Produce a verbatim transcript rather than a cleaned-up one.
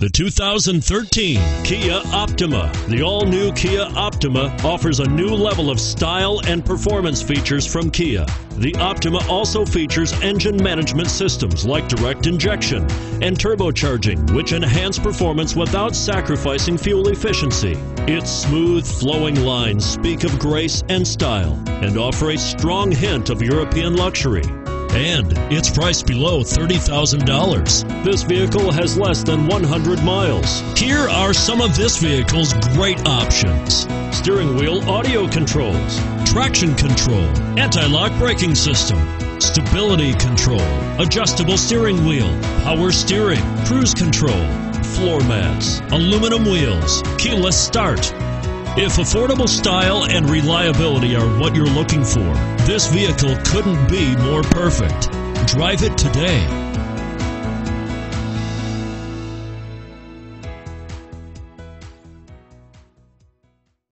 The two thousand thirteen Kia Optima. The all-new Kia Optima offers a new level of style and performance features from Kia. The Optima also features engine management systems like direct injection and turbocharging, which enhance performance without sacrificing fuel efficiency. Its smooth, flowing lines speak of grace and style and offer a strong hint of European luxury. And it's priced below thirty thousand dollars. This vehicle has less than one hundred miles. Here are some of this vehicle's great options: steering wheel audio controls, traction control, anti-lock braking system, stability control, adjustable steering wheel, power steering, cruise control, floor mats, aluminum wheels, keyless start. If affordable style and reliability are what you're looking for, this vehicle couldn't be more perfect. Drive it today.